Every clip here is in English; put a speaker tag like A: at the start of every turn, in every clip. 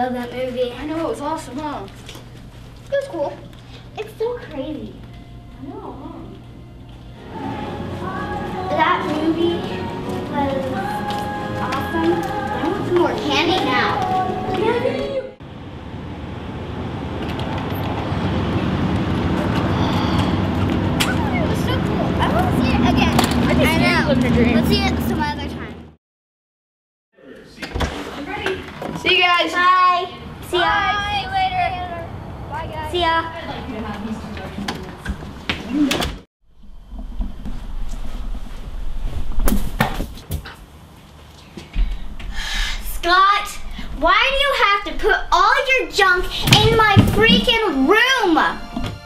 A: love that movie.
B: I know, it was awesome, huh?
A: It was cool. It's so crazy.
B: I know, huh?
A: That movie was awesome. I want some more candy now.
B: Candy!
A: It was so cool. I want to see it again. I know. Let's see it some other time.
B: I'm ready. See you guys.
A: Bye. See ya.
B: Bye. See you later. Bye, guys.
A: See ya.
B: I'd like you to have these instructions.
A: Scott, why do you have to put all your junk in my freaking room?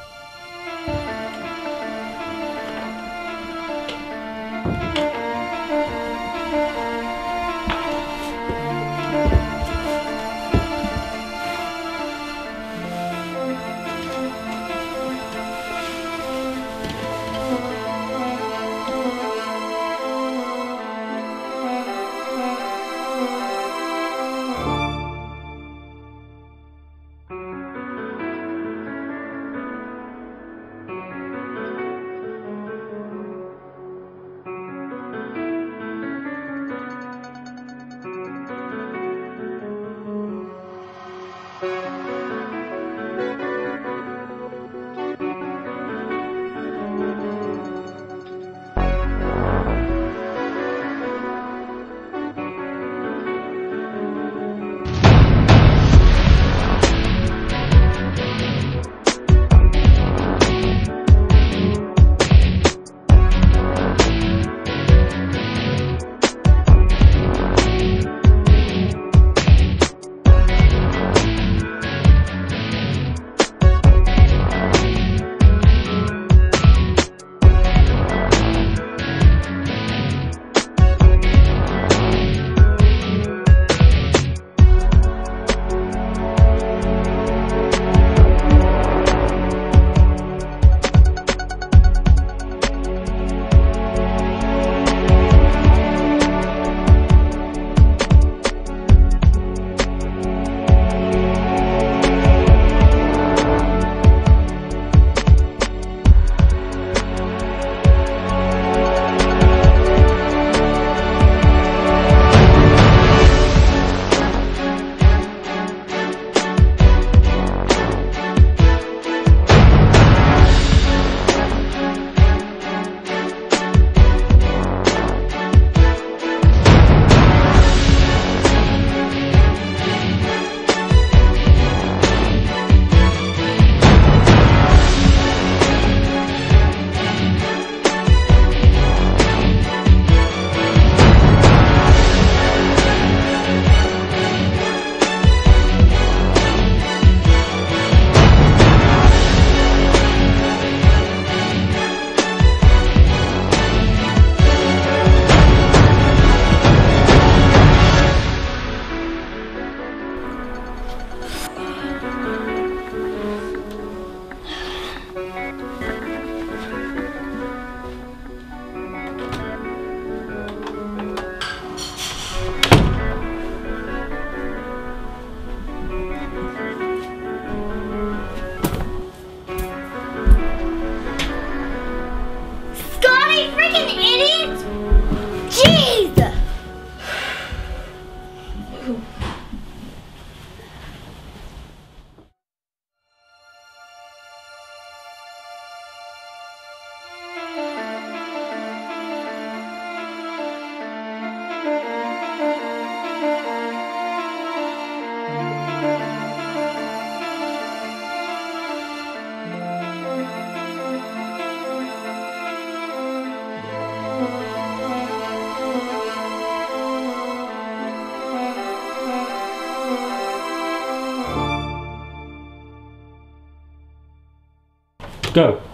C: Go.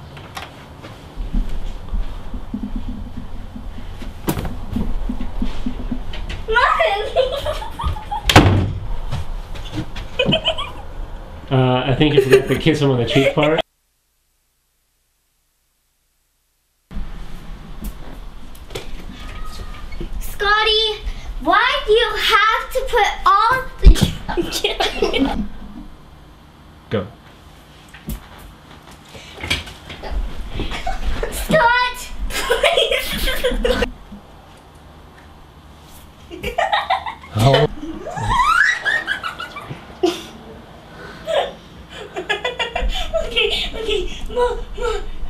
C: I think you forgot to kiss him on the cheek part.
A: Scotty, why do you have to put all the Ma,